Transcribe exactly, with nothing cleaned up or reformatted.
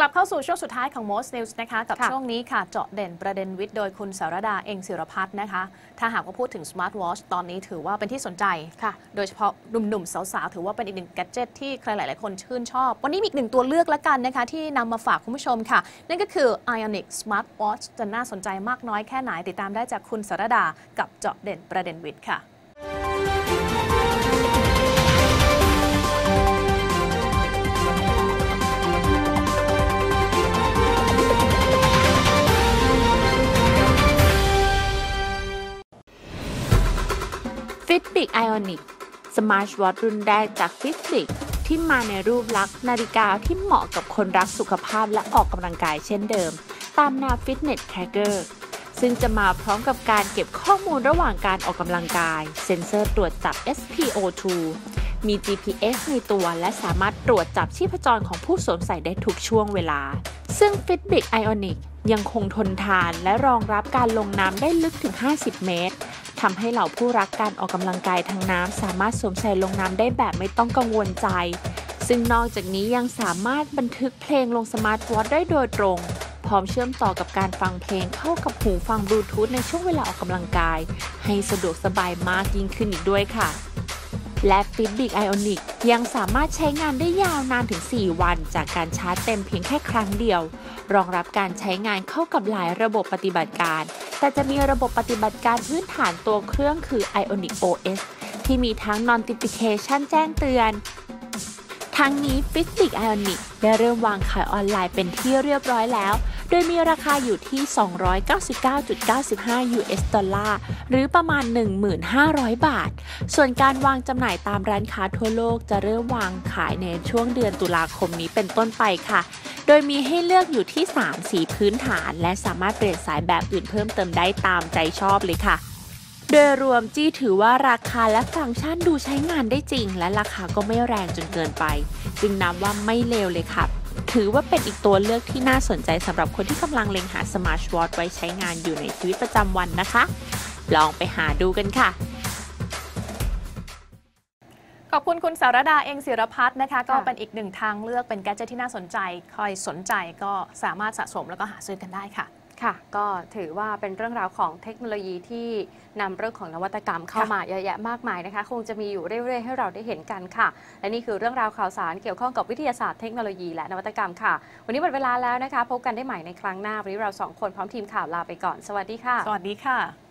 กลับเข้าสู่ช่วงสุดท้ายของ Most News นะคะกับช่วงนี้ค่ะเจาะเด่นประเด็นวิทย์โดยคุณสารดาเองศิรพัฒน์นะคะถ้าหากว่าพูดถึง Smart Watch ตอนนี้ถือว่าเป็นที่สนใจค่ะโดยเฉพาะหนุ่มๆสาวๆถือว่าเป็นอีกหนึ่งแกดเจ็ตที่ใครหลายๆคนชื่นชอบวันนี้มีอีกหนึ่งตัวเลือกละกันนะคะที่นำมาฝากคุณผู้ชมค่ะนั่นก็คือ Ionic Smart Watch จะน่าสนใจมากน้อยแค่ไหนติดตามได้จากคุณสารดากับเจาะเด่นประเด็นวิทย์ค่ะ Fitbit Ionic Smart Watch รุ่นแรกจาก Fitbit ที่มาในรูปลักษณ์นาฬิกาที่เหมาะกับคนรักสุขภาพและออกกำลังกายเช่นเดิมตามแนว Fitness Tracker ซึ่งจะมาพร้อมกับการเก็บข้อมูลระหว่างการออกกำลังกายเซ็นเซอร์ตรวจจับ เอส พี โอ ทู มี จี พี เอส ในตัวและสามารถตรวจจับชีพจรของผู้สวมใส่ได้ทุกช่วงเวลาซึ่ง Fitbit Ionic ยังคงทนทานและรองรับการลงน้ำได้ลึกถึงห้าสิบเมตรทำให้เหล่าผู้รักการออกกำลังกายทางน้ำสามารถสวมใส่ลงน้ำได้แบบไม่ต้องกังวลใจซึ่งนอกจากนี้ยังสามารถบันทึกเพลงลงสมาร์ทวอทช์ได้โดยตรงพร้อมเชื่อมต่อกับการฟังเพลงเข้ากับหูฟังบลูทูธในช่วงเวลาออกกำลังกายให้สะดวกสบายมากยิ่งขึ้นอีกด้วยค่ะและ Fitbit Ionic ยังสามารถใช้งานได้ยาวนานถึงสี่วันจากการชาร์จเต็มเพียงแค่ครั้งเดียวรองรับการใช้งานเข้ากับหลายระบบปฏิบัติการแต่จะมีระบบปฏิบัติการพื้นฐานตัวเครื่องคือ Ionic โอ เอส ที่มีทั้ง Notification แจ้งเตือนทั้งนี้ Fitbit Ionic ได้เริ่มวางขายออนไลน์เป็นที่เรียบร้อยแล้วโดยมีราคาอยู่ที่ สองร้อยเก้าสิบเก้าจุดเก้าห้า ยู เอส ดอลลาร์หรือประมาณ หนึ่งพันห้าร้อย บาทส่วนการวางจำหน่ายตามร้านค้าทั่วโลกจะเริ่มวางขายในช่วงเดือนตุลาคมนี้เป็นต้นไปค่ะโดยมีให้เลือกอยู่ที่สามสีพื้นฐานและสามารถเปลี่ยนสายแบบอื่นเพิ่มเติมได้ตามใจชอบเลยค่ะโดยรวมจี้ถือว่าราคาและฟังก์ชันดูใช้งานได้จริงและราคาก็ไม่แรงจนเกินไปจึงนับว่าไม่เลวเลยค่ะถือว่าเป็นอีกตัวเลือกที่น่าสนใจสำหรับคนที่กำลังเล็งหาสมาร์ทวอทช์ไว้ใช้งานอยู่ในชีวิตประจำวันนะคะลองไปหาดูกันค่ะขอบคุณคุณสารดาเองศิรพัฒน์นะคะก็เป็นอีกหนึ่งทางเลือกเป็นแกดเจ็ตที่น่าสนใจใครสนใจก็สามารถสะสมแล้วก็หาซื้อกันได้ค่ะค่ะก็ถือว่าเป็นเรื่องราวของเทคโนโลยีที่นำเรื่องของนวัตกรรมเข้ามาเยอะแยะมากมายนะคะคงจะมีอยู่เรื่อยๆให้เราได้เห็นกันค่ะและนี่คือเรื่องราวข่าวสารเกี่ยวข้องกับวิทยาศาสตร์เทคโนโลยีและนวัตกรรมค่ะวันนี้หมดเวลาแล้วนะคะพบกันได้ใหม่ในครั้งหน้าวันนี้เราสองคนพร้อมทีมข่าวลาไปก่อนสวัสดีค่ะสวัสดีค่ะ